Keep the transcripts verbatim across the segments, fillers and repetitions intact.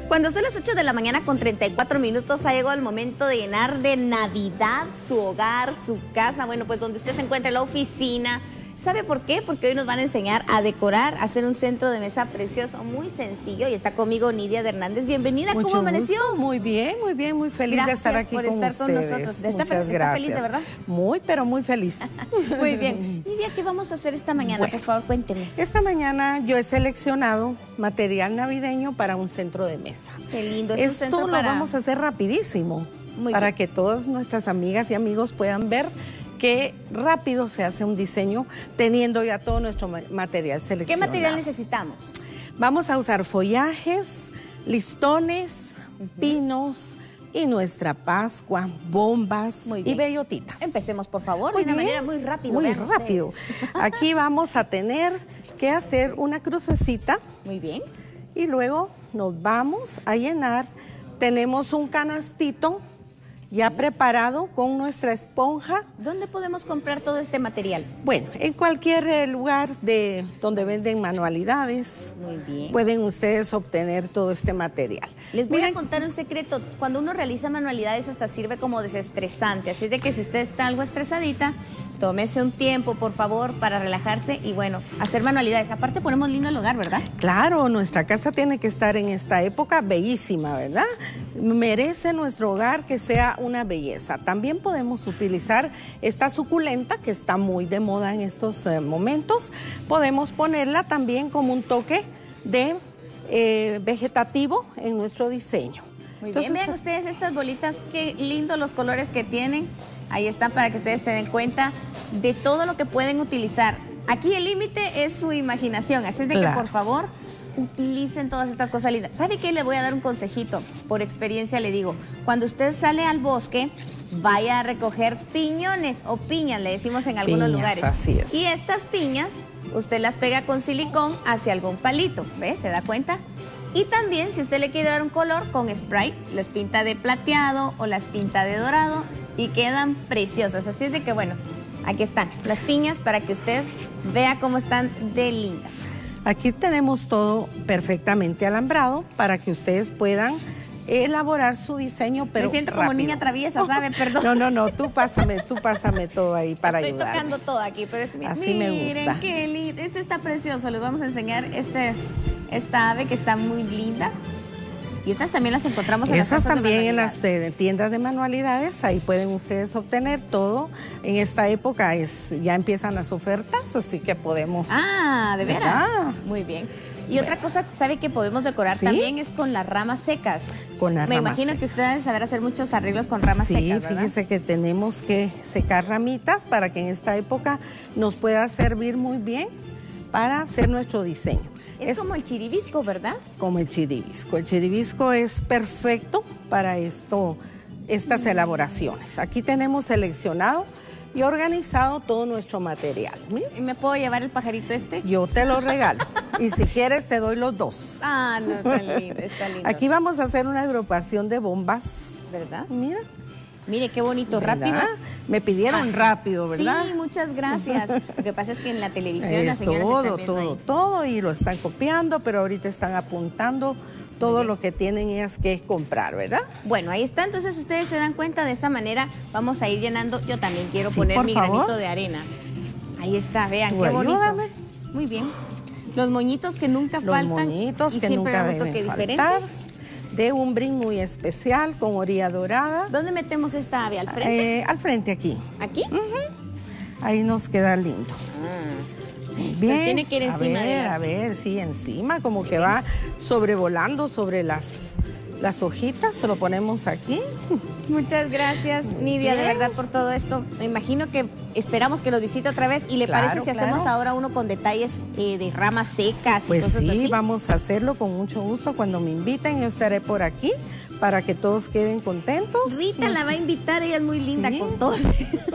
Cuando son las ocho de la mañana con treinta y cuatro minutos, ha llegado el momento de llenar de Navidad su hogar, su casa, bueno, pues donde usted se encuentre, la oficina. ¿Sabe por qué? Porque hoy nos van a enseñar a decorar, a hacer un centro de mesa precioso, muy sencillo. Y está conmigo Nidia de Hernández. Bienvenida, Mucho ¿cómo amaneció? Gusto. Muy bien, muy bien, muy feliz gracias de estar aquí por con estar ustedes. con nosotros. Está, Muchas está gracias. feliz, de verdad. Muy, pero muy feliz. Muy bien. Nidia, ¿qué vamos a hacer esta mañana? Bueno, por favor, cuénteme. Esta mañana yo he seleccionado material navideño para un centro de mesa. Qué lindo. Es Esto un centro lo para... vamos a hacer rapidísimo, Muy para bien. que todas nuestras amigas y amigos puedan ver qué rápido se hace un diseño teniendo ya todo nuestro material seleccionado. ¿Qué material necesitamos? Vamos a usar follajes, listones, uh-huh. pinos y nuestra Pascua, bombas y bellotitas. Empecemos, por favor, muy de una bien. manera muy rápida. Muy rápido. Aquí vamos a tener que hacer una crucecita. Muy bien. Y luego nos vamos a llenar. Tenemos un canastito ya preparado con nuestra esponja. ¿Dónde podemos comprar todo este material? Bueno, en cualquier lugar de donde venden manualidades. Muy bien. Pueden ustedes obtener todo este material. Les voy Miren, a contar un secreto. Cuando uno realiza manualidades hasta sirve como desestresante. Así de que si usted está algo estresadita, tómese un tiempo, por favor, para relajarse y bueno, hacer manualidades. Aparte ponemos lindo el hogar, ¿verdad? Claro, nuestra casa tiene que estar en esta época bellísima, ¿verdad? Merece nuestro hogar que sea una belleza. También podemos utilizar esta suculenta que está muy de moda en estos eh, momentos. Podemos ponerla también como un toque de eh, vegetativo en nuestro diseño. Muy Entonces, bien, vean ustedes estas bolitas, qué lindos los colores que tienen. Ahí están para que ustedes se den cuenta de todo lo que pueden utilizar. Aquí el límite es su imaginación, así es de claro. que por favor utilicen todas estas cosas lindas. ¿Sabe qué? Le voy a dar un consejito. Por experiencia le digo, cuando usted sale al bosque, vaya a recoger piñones o piñas, le decimos en algunos piñas, lugares. Así es. Y estas piñas, usted las pega con silicón hacia algún palito, ¿ve? ¿Se da cuenta? Y también, si usted le quiere dar un color, con spray, las pinta de plateado o las pinta de dorado y quedan preciosas. Así es de que, bueno, aquí están las piñas para que usted vea cómo están de lindas. Aquí tenemos todo perfectamente alambrado para que ustedes puedan elaborar su diseño, pero me siento rápido. como niña traviesa, ¿sabe? Perdón. No, no, no, tú pásame, tú pásame todo ahí para Estoy ayudar. Estoy tocando todo aquí, pero es que así miren, me gusta. Qué lindo. Este está precioso. Les vamos a enseñar este, esta ave que está muy linda. Y estas también las encontramos en Esas las casas también de en las eh, tiendas de manualidades, ahí pueden ustedes obtener todo. En esta época es, ya empiezan las ofertas, así que podemos... Ah, ¿de veras? ¿verdad? Muy bien. Y bueno. Otra cosa, ¿sabe que podemos decorar ¿Sí? también? Es con las ramas secas. Con las Me ramas imagino secas. que ustedes deben saber hacer muchos arreglos con ramas sí, secas, ¿verdad? Fíjense que tenemos que secar ramitas para que en esta época nos pueda servir muy bien para hacer nuestro diseño. Es, es como el chiribisco, ¿verdad? Como el chiribisco. El chiribisco es perfecto para esto, estas mm. elaboraciones. Aquí tenemos seleccionado y organizado todo nuestro material. ¿Mira? ¿Y me puedo llevar el pajarito este? Yo te lo regalo. Y si quieres te doy los dos. Ah, no, está lindo, está lindo. Aquí vamos a hacer una agrupación de bombas. ¿Verdad? Mira. Mire, qué bonito, ¿verdad? rápido. Me pidieron Fácil. rápido, ¿verdad? Sí, muchas gracias. Lo que pasa es que en la televisión las señoras todo, están viendo todo, ahí. todo, y lo están copiando, pero ahorita están apuntando todo lo que tienen ellas que comprar, ¿verdad? Bueno, ahí está, entonces ustedes se dan cuenta, de esta manera vamos a ir llenando. Yo también quiero sí, poner mi favor. granito de arena. Ahí está, vean, Tú qué bonito. Ayúdame. Muy bien. Los moñitos que nunca los faltan moñitos y que siempre nunca dan un toque deben diferente. Faltar. De un brin muy especial con orilla dorada. ¿Dónde metemos esta ave? ¿Al frente? Eh, al frente, aquí. ¿Aquí? Uh-huh. Ahí nos queda lindo. Ah. Muy bien. Pero tiene que ir encima a ver, de las... A ver, sí, encima, como que va sobrevolando sobre las, las hojitas. Se lo ponemos aquí. Muchas gracias, Nidia, de verdad, por todo esto. Me imagino que esperamos que los visite otra vez. ¿Y le claro, parece si claro. hacemos ahora uno con detalles eh, de ramas secas y pues cosas sí, así? Pues sí, vamos a hacerlo con mucho gusto. Cuando me inviten, yo estaré por aquí para que todos queden contentos. Rita la va a invitar, ella es muy linda ¿Sí? con todos.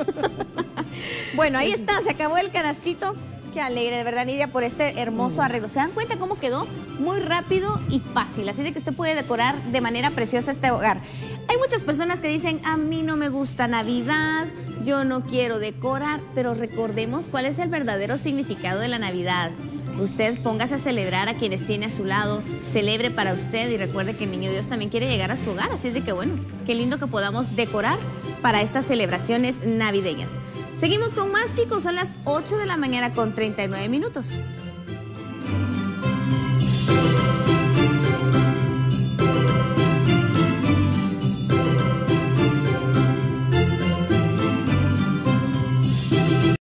Bueno, ahí está, se acabó el canastito. Qué alegre, de verdad, Nidia, por este hermoso mm. arreglo. ¿Se dan cuenta cómo quedó? Muy rápido y fácil. Así de que usted puede decorar de manera preciosa este hogar. Hay muchas personas que dicen, a mí no me gusta Navidad, yo no quiero decorar, pero recordemos cuál es el verdadero significado de la Navidad. usted póngase a celebrar a quienes tiene a su lado, celebre para usted y recuerde que el Niño Dios también quiere llegar a su hogar. Así es de que bueno, qué lindo que podamos decorar para estas celebraciones navideñas. Seguimos con más, chicos, son las ocho de la mañana con treinta y nueve minutos.